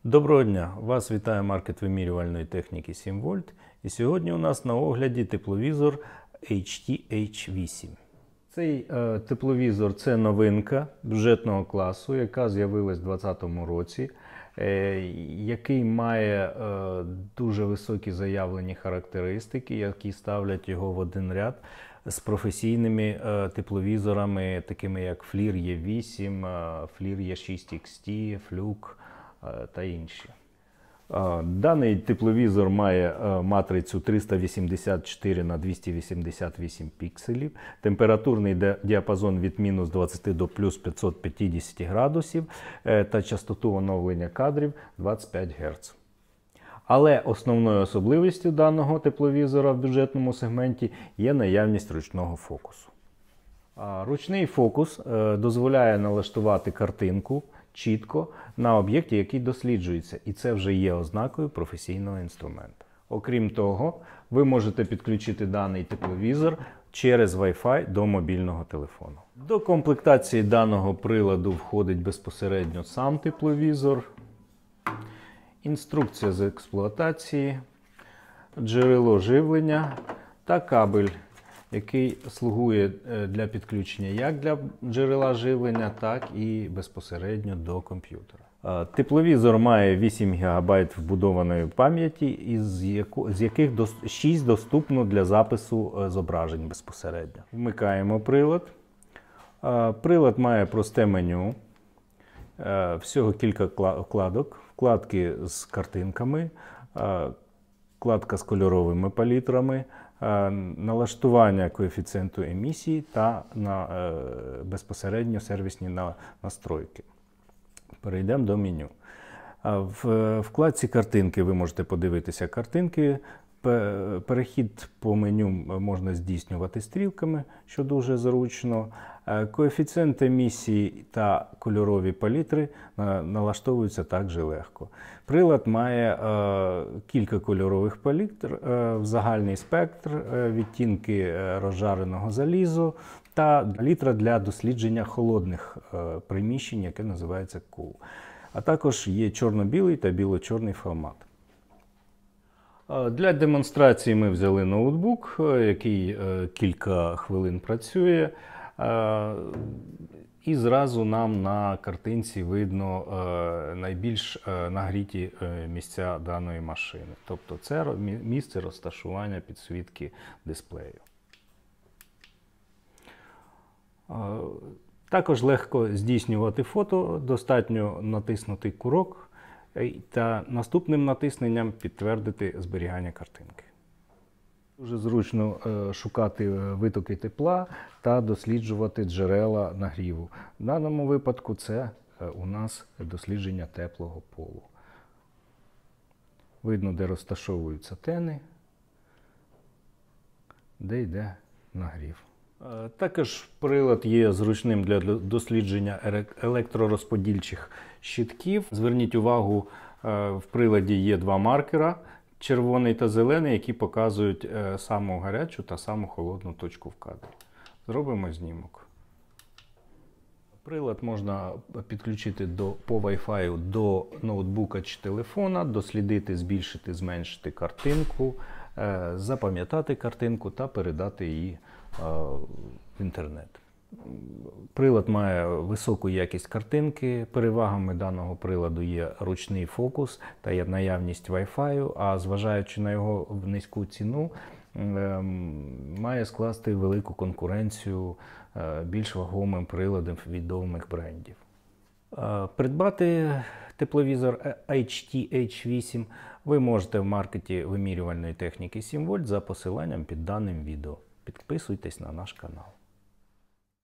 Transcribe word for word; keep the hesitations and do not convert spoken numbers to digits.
Доброго дня! Вас вітає маркет вимірювальної техніки сім вольт. І сьогодні у нас на огляді тепловізор ейч ті ейч вісім. Цей е, тепловізор – це новинка бюджетного класу, яка з'явилась у двадцятому році, е, який має е, дуже високі заявлені характеристики, які ставлять його в один ряд з професійними е, тепловізорами, такими як флір є вісім, е, флір є шість ікс ті, флюк та інші. Даний тепловізор має матрицю триста вісімдесят чотири на двісті вісімдесят вісім пікселів, температурний діапазон від мінус двадцяти до плюс п'ятсот п'ятдесят градусів та частоту оновлення кадрів двадцять п'ять герц. Але основною особливістю даного тепловізора в бюджетному сегменті є наявність ручного фокусу. Ручний фокус дозволяє налаштувати картинку чітко на об'єкті, який досліджується, і це вже є ознакою професійного інструменту. Окрім того, ви можете підключити даний тепловізор через Wi-Fi до мобільного телефону. До комплектації даного приладу входить безпосередньо сам тепловізор, інструкція з експлуатації, джерело живлення та кабель, який слугує для підключення як для джерела живлення, так і безпосередньо до комп'ютера. Тепловізор має вісім гігабайт вбудованої пам'яті, з яких шість доступно для запису зображень безпосередньо. Вмикаємо прилад. Прилад має просте меню, всього кілька вкладок, вкладки з картинками, вкладка з кольоровими палітрами, налаштування коефіцієнту емісії та на безпосередньо сервісні настройки. Перейдемо до меню. В вкладці картинки ви можете подивитися картинки. Перехід по меню можна здійснювати стрілками, що дуже зручно. Коефіцієнт емісії та кольорові палітри налаштовуються також легко. Прилад має е, кілька кольорових палітр, е, загальний спектр, е, відтінки розжареного залізу та палітра для дослідження холодних е, приміщень, яке називається Cool. А також є чорно-білий та біло-чорний формат. Для демонстрації ми взяли ноутбук, який кілька хвилин працює, і зразу нам на картинці видно найбільш нагріті місця даної машини. Тобто це місце розташування підсвітки дисплею. Також легко здійснювати фото, достатньо натиснути курок та наступним натисненням підтвердити зберігання картинки. Дуже зручно шукати витоки тепла та досліджувати джерела нагріву. В даному випадку це у нас дослідження теплого полу. Видно, де розташовуються тени, де йде нагрів. Також прилад є зручним для дослідження електророзподільчих щитків. Зверніть увагу, в приладі є два маркера, червоний та зелений, які показують саму гарячу та саму холодну точку в кадрі. Зробимо знімок. Прилад можна підключити до, по Wi-Fi до ноутбука чи телефона, дослідити, збільшити, зменшити картинку, запам'ятати картинку та передати її в інтернет. Прилад має високу якість картинки. Перевагами даного приладу є ручний фокус та є наявність Wi-Fi, а зважаючи на його низьку ціну, має скласти велику конкуренцію більш вагомим приладам відомих брендів. Придбати тепловізор ейч ті ейч вісім ви можете в маркеті вимірювальної техніки сім вольт за посиланням під даним відео. Підписуйтесь на наш канал.